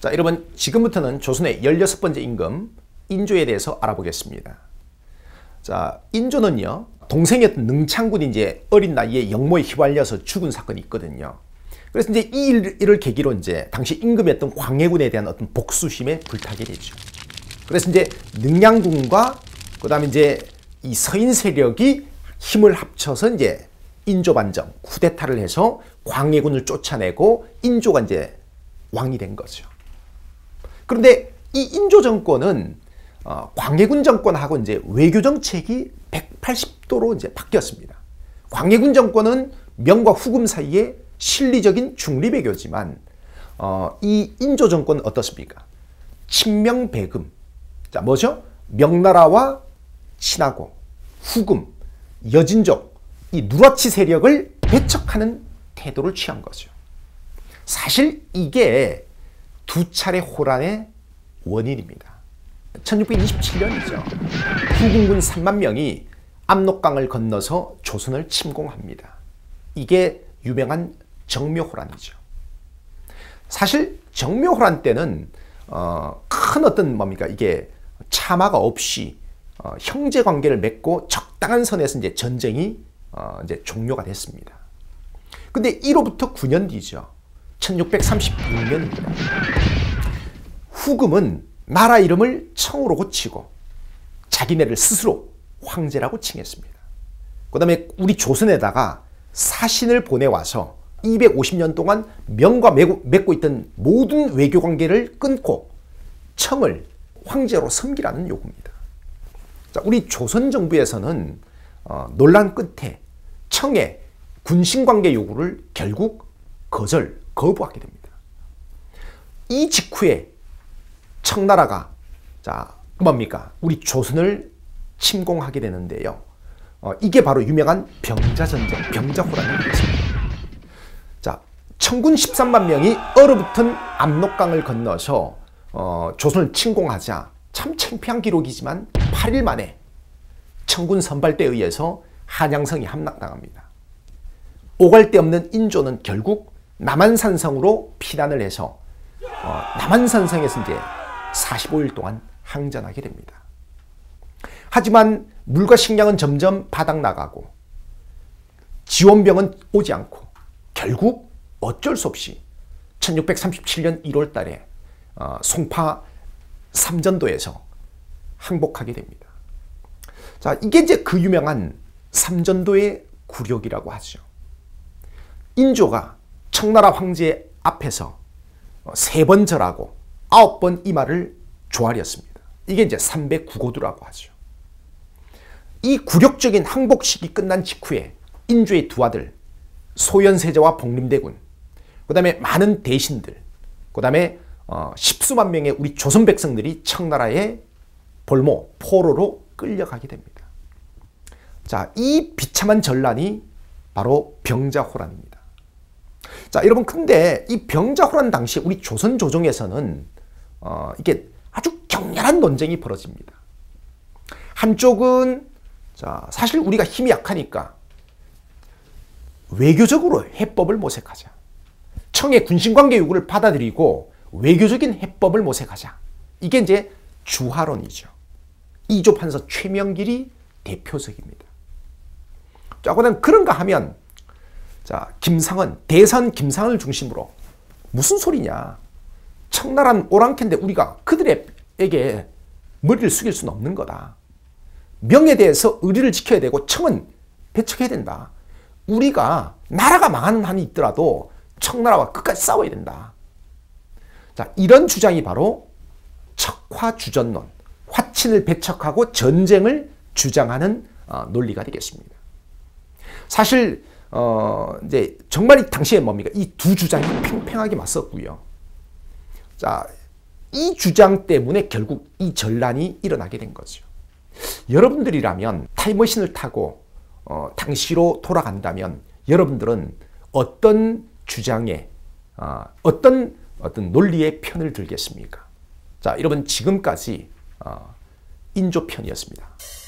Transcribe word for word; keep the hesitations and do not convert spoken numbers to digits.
자, 여러분 지금부터는 조선의 열여섯 번째 임금 인조에 대해서 알아보겠습니다. 자, 인조는요, 동생이었던 능창군이 이제 어린 나이에 역모에 휘말려서 죽은 사건이 있거든요. 그래서 이제 이 일을 계기로 이제 당시 임금이었던 광해군에 대한 어떤 복수심에 불타게 되죠. 그래서 이제 능양군과 그다음에 이제 이 서인 세력이 힘을 합쳐서 이제 인조반정 쿠데타를 해서 광해군을 쫓아내고 인조가 이제 왕이 된 거죠. 그런데 이 인조 정권은 어, 광해군 정권하고 이제 외교 정책이 백팔십 도로 이제 바뀌었습니다. 광해군 정권은 명과 후금 사이에 실리적인 중립외교지만 어, 이 인조 정권은 어떻습니까? 친명배금. 자, 뭐죠? 명나라와 친하고 후금, 여진족, 이 누라치 세력을 배척하는 태도를 취한 거죠. 사실 이게 두 차례 호란의 원인입니다. 천육백이십칠 년이죠. 후금군 삼만 명이 압록강을 건너서 조선을 침공합니다. 이게 유명한 정묘호란이죠. 사실 정묘호란 때는 어, 큰 어떤 뭡니까 이게 차마가 없이 어, 형제 관계를 맺고 적당한 선에서 이제 전쟁이 어, 이제 종료가 됐습니다. 근데 이로부터 구 년 뒤죠. 천육백삼십육 년입니다. 후금은 나라 이름을 청으로 고치고 자기네를 스스로 황제라고 칭했습니다. 그 다음에 우리 조선에다가 사신을 보내와서 이백오십 년 동안 명과 맺고 있던 모든 외교 관계를 끊고 청을 황제로 섬기라는 요구입니다. 자, 우리 조선 정부에서는 어, 논란 끝에 청의 군신관계 요구를 결국 거절, 거부하게 됩니다. 이 직후에 청나라가 자 뭡니까? 우리 조선을 침공하게 되는데요. 어, 이게 바로 유명한 병자전쟁, 병자호란이 되겠습니다. 자, 청군 십삼만 명이 얼어붙은 압록강을 건너서 어, 조선을 침공하자 참 창피한 기록이지만 팔 일 만에 청군 선발대에 의해서 한양성이 함락당합니다. 오갈 데 없는 인조는 결국 남한산성으로 피난을 해서 어, 남한산성에서 이제 사십오 일 동안 항전하게 됩니다. 하지만 물과 식량은 점점 바닥나가고 지원병은 오지 않고 결국 어쩔 수 없이 천육백삼십칠 년 일월 달에 어, 송파 삼전도에서 항복하게 됩니다. 자, 이게 이제 그 유명한 삼전도의 굴욕이라고 하죠. 인조가 청나라 황제 앞에서 세 번 절하고 아홉 번 이마를 조아렸습니다. 이게 이제 삼백구고두라고 하죠. 이 굴욕적인 항복식이 끝난 직후에 인조의 두 아들 소현세자와 복림대군, 그 다음에 많은 대신들, 그 다음에 어, 십수만 명의 우리 조선 백성들이 청나라의 볼모, 포로로 끌려가게 됩니다. 자, 이 비참한 전란이 바로 병자호란입니다. 자, 여러분, 근데 이 병자호란 당시 우리 조선 조정에서는 어, 이게 아주 격렬한 논쟁이 벌어집니다. 한쪽은 자, 사실 우리가 힘이 약하니까 외교적으로 해법을 모색하자. 청의 군신관계 요구를 받아들이고 외교적인 해법을 모색하자. 이게 이제 주화론이죠. 이조 판서 최명길이 대표석입니다. 자, 그다음 그런가 하면 자, 김상은, 대선 김상을 중심으로 무슨 소리냐. 청나라는 오랑캐인데 우리가 그들에게 머리를 숙일 수는 없는 거다. 명에 대해서 의리를 지켜야 되고 청은 배척해야 된다. 우리가 나라가 망하는 한이 있더라도 청나라와 끝까지 싸워야 된다. 자, 이런 주장이 바로 척화주전론, 화친을 배척하고 전쟁을 주장하는 어, 논리가 되겠습니다. 사실 어, 이제 정말 이 당시에 뭡니까? 이 두 주장이 팽팽하게 맞섰고요. 자, 이 주장 때문에 결국 이 전란이 일어나게 된 거죠. 여러분들이라면 타임머신을 타고 어, 당시로 돌아간다면 여러분들은 어떤 주장에 어, 어떤 어떤 논리의 편을 들겠습니까? 자, 여러분 지금까지 어, 인조 편이었습니다.